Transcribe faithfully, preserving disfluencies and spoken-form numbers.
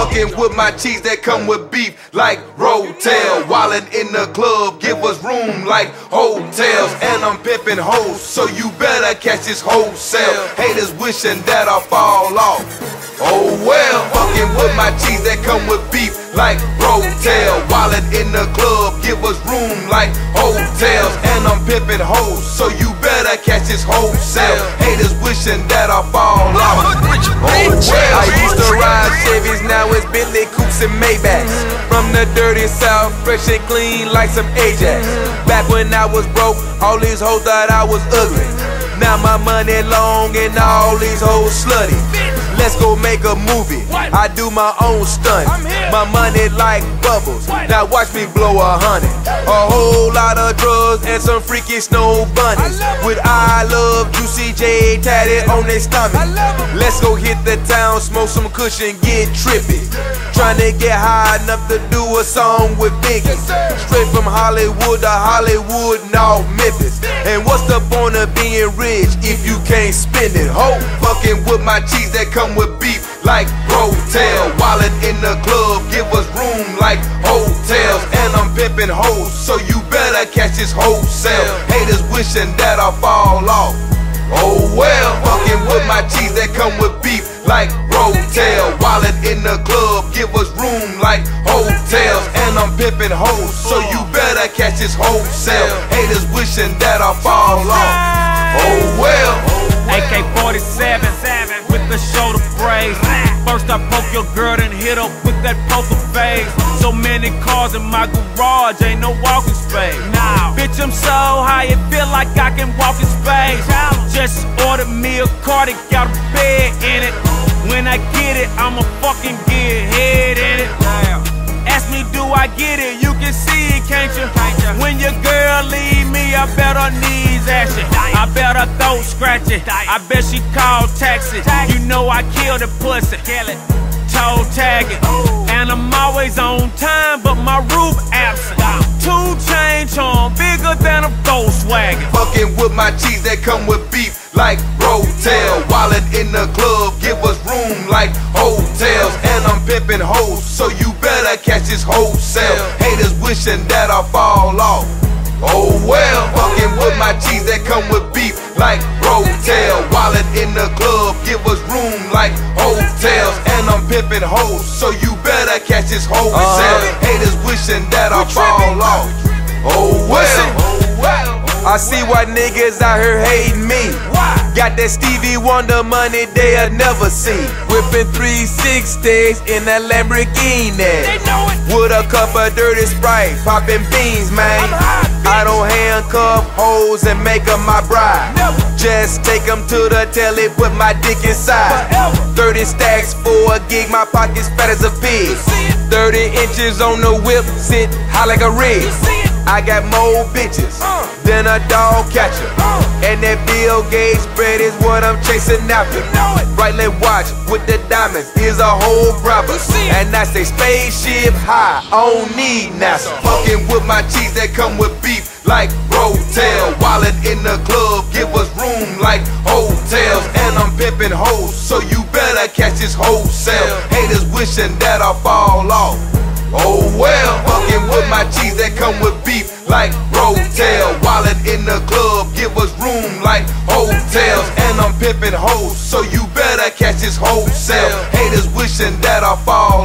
Fucking with my cheese that come with beef like Rotel. Wildin' in the club, give us room like hotels. And I'm pimping hoes, so you better catch this wholesale. Haters wishing that I fall off. Oh well, fucking with my cheese that come with beef like Rotel. Wildin' in the club, give us room like hotels. And I'm pimping hoes, so you better catch this wholesale. Haters wishing that I fall off. Oh well, I used to ride Chevys, now it's Bentley Coupes and Maybachs. From the dirty south, fresh and clean like some Ajax. Back when I was broke, all these hoes thought I was ugly. Now my money long and all these hoes slutty. Let's go make a movie, I do my own stunt. My money like bubbles, now watch me blow a hundred. A whole lot of drugs and some freaky snow bunnies with I love Juicy J tatted on their stomach. Let's go hit the town, smoke some cushion, get trippy. Tryna get high enough to do a song with Biggie. Straight from Hollywood to Hollywood, no Memphis. And what's the point of being rich if you can't spend it? Ho, fucking with my cheese that come with beef like Rotel. Wildin' in the club, give us room like hotels. And I'm pimping hoes, so you better catch this wholesale. Haters wishing that I fall off. Oh well, fucking with my cheese that come with beef like Rotel. Wildin' in the club, give us room like hotels. And I'm pimping hoes, so you better catch this wholesale. Haters wishing that I fall off. Oh well. A K forty-seven with the shoulder brace. First I poke your girl, then hit her with that poker face. So many cars in my garage, ain't no walking space. Nah, bitch, I'm so high, it feel like I can walk in space. Just ordered me a car that got a bed in it. When I get it, I'ma fucking get head in it. Ask me, do I get it? You can see it, can't you? When your girl leave me, I bet her knees ashy. I bet her throat scratchy. I bet she called taxi. You know I killed the pussy. Toe tagging. And I'm always on time, but my roof absent. Two chain charm, bigger than a Volkswagen. Fucking with my cheese that come with beef like Rotel. Wildin' in the club, give us room like hotels. And I'm pimping hoes, so you better catch this wholesale. Haters wishing that I fall off. Oh well, fucking with my cheese that come with beef like Rotel. Wildin' in the club, give us room like hotels. And I'm pimping hoes, so you better catch this wholesale. Uh-huh. Haters wishing that I fall off. Oh well, oh well. I see why niggas out here hating me. Why? Got that Stevie Wonder money they'll never see. Whipping three sixties in that Lamborghini. They know it. With a cup of dirty Sprite, popping beans, man. I don't handcuff hoes and make them my bride. Never. Just take them to the telly, put my dick inside. Forever. thirty stacks for a gig, my pockets fat as a pig. thirty inches on the whip, sit high like a rig. I got more bitches uh, than a dog catcher. Uh, and that Bill Gates bread is what I'm chasing after. You know it. Right leg watch with the diamonds is a whole grabber. And I say spaceship high, I don't need NASA. Fucking with my cheese that come with beef like Rotel. Wildin' in the club, give us room like hotels. And I'm pimping hoes, so you better catch this wholesale. Haters wishing that I fall off. Oh well, fucking with my cheese that come with beef like Rotel. Wildin' in the club, give us room like hotels. And I'm pimping hoes, so you better catch this wholesale. Haters wishing that I fall